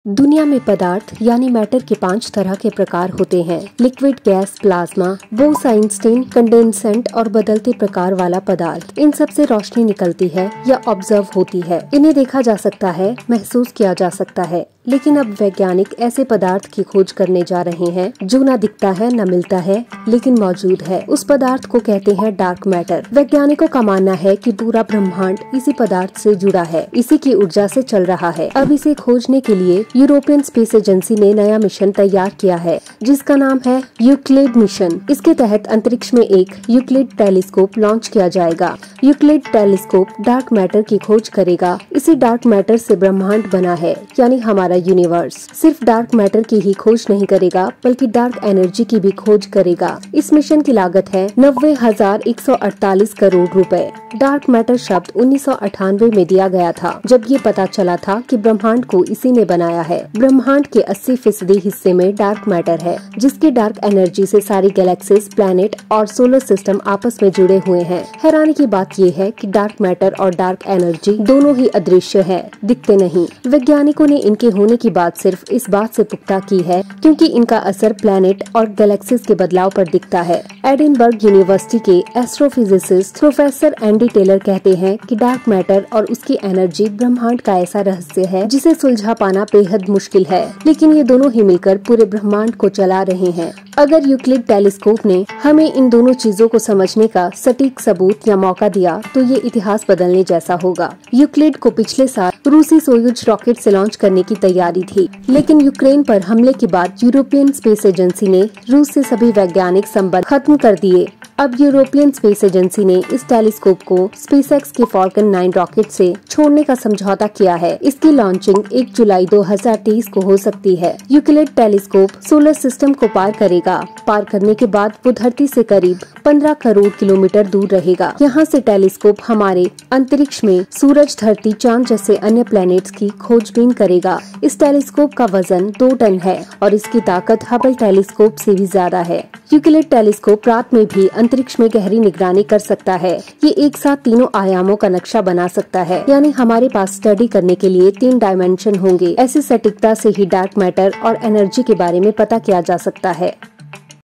दुनिया में पदार्थ यानी मैटर के 5 तरह के प्रकार होते हैं। Liquid, gas, plasma, Bose Einstein, condensate और बदलते प्रकार वाला पदार्थ। इन सब से रोशनी निकलती है या ऑब्जर्व होती है। इन्हें देखा जा सकता है, महसूस किया जा सकता है। लेकिन अब वैज्ञानिक ऐसे पदार्थ की खोज करने जा रहे हैं जो न दिखता है, न मिलता है, लेकिन मौजूद है। उस पदार्थ को कहते हैं डार्क मैटर। वैज्ञानिकों का मानना है कि पूरा ब्रह्मांड इसी पदार्थ से जुड़ा है, इसी की ऊर्जा से चल रहा है। अब इसे खोजने के लिए यूरोपियन स्पेस एजेंसी ने नया मिशन तैयार किया है, जिसका नाम है यूक्लिड मिशन। इसके तहत अंतरिक्ष में एक यूक्लिड टेलीस्कोप लॉन्च किया जाएगा। यूक्लिड टेलीस्कोप डार्क मैटर की खोज करेगा। इसी डार्क मैटर से ब्रह्मांड बना है, यानी हमारा यूनिवर्स। सिर्फ डार्क मैटर की ही खोज नहीं करेगा, बल्कि डार्क एनर्जी की भी खोज करेगा। इस मिशन की लागत है 90,148 करोड़ रुपए। डार्क मैटर शब्द 1998 में दिया गया था, जब ये पता चला था कि ब्रह्मांड को इसी ने बनाया है। ब्रह्मांड के 80% हिस्से में डार्क मैटर है, जिसकी डार्क एनर्जी से सारी गैलेक्सीज, प्लैनेट और सोलर सिस्टम आपस में जुड़े हुए हैं। हैरानी की बात ये है कि डार्क मैटर और डार्क एनर्जी दोनों ही अदृश्य है, दिखते नहीं। वैज्ञानिकों ने इनके होने की बात सिर्फ इस बात से पुख्ता की है क्योंकि इनका असर प्लैनेट और गैलेक्सीज के बदलाव पर दिखता है। एडिनबर्ग यूनिवर्सिटी के एस्ट्रोफिजिसिस्ट प्रोफेसर एंडी टेलर कहते हैं कि डार्क मैटर और उसकी एनर्जी ब्रह्मांड का ऐसा रहस्य है जिसे सुलझा पाना बेहद मुश्किल है, लेकिन ये दोनों ही मिलकर पूरे ब्रह्मांड को चला रहे हैं। अगर यूक्लिड टेलीस्कोप ने हमें इन दोनों चीजों को समझने का सटीक सबूत या मौका दिया तो ये इतिहास बदलने जैसा होगा। यूक्लिड को पिछले साल रूसी सोयुज रॉकेट से लॉन्च करने की तैयारी थी, लेकिन यूक्रेन पर हमले के बाद यूरोपियन स्पेस एजेंसी ने रूस से सभी वैज्ञानिक संबंध खत्म कर दिए। अब यूरोपियन स्पेस एजेंसी ने इस टेलीस्कोप को स्पेसएक्स के फॉल्कन 9 रॉकेट से छोड़ने का समझौता किया है। इसकी लॉन्चिंग 1 जुलाई 2023 को हो सकती है। यूक्लिड टेलीस्कोप सोलर सिस्टम को पार करेगा। पार करने के बाद वो धरती से करीब 15 करोड़ किलोमीटर दूर रहेगा। यहाँ से टेलीस्कोप हमारे अंतरिक्ष में सूरज, धरती, चांद जैसे अन्य प्लैनेट्स की खोजबीन करेगा। इस टेलीस्कोप का वजन 2 टन है और इसकी ताकत हबल टेलीस्कोप से भी ज्यादा है। यूक्लिड टेलीस्कोप रात में भी अंतरिक्ष में गहरी निगरानी कर सकता है। ये एक साथ तीनों आयामों का नक्शा बना सकता है, यानी हमारे पास स्टडी करने के लिए 3 डायमेंशन होंगे। ऐसी सटीकता से ही डार्क मैटर और एनर्जी के बारे में पता किया जा सकता है।